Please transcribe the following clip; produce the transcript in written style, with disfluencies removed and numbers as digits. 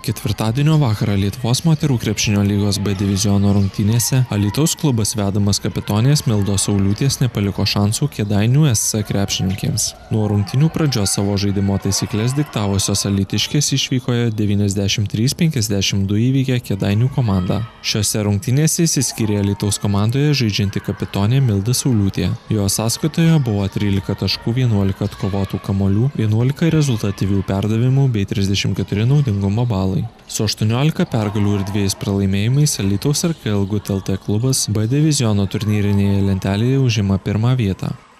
Ketvirtadienio vakarą Lietuvos moterų krepšinio lygos B diviziono rungtynėse Alytaus klubas vedamas kapitonės Mildos Sauliūtės nepaliko šansų Kėdainių SC krepšininkėms. Nuo rungtynių pradžios savo žaidimo taisyklės diktavusios alytiškės išvykoje 93-52 įveikė Kėdainių komandą. Šiose rungtynėse išsiskyrė Alytaus komandoje žaidžianti kapitonė Milda Sauliūtė. Jo sąskaitoje buvo 13 taškų, 11 atkovotų kamuolių, 11 rezultatyvių perdavimų bei 34 naudingumo balai. Su 18 pergalių ir 2 pralaimėjimais Alytaus RKL GUT LT klubas B diviziono turnyrinėje lentelėje užima pirmą vietą.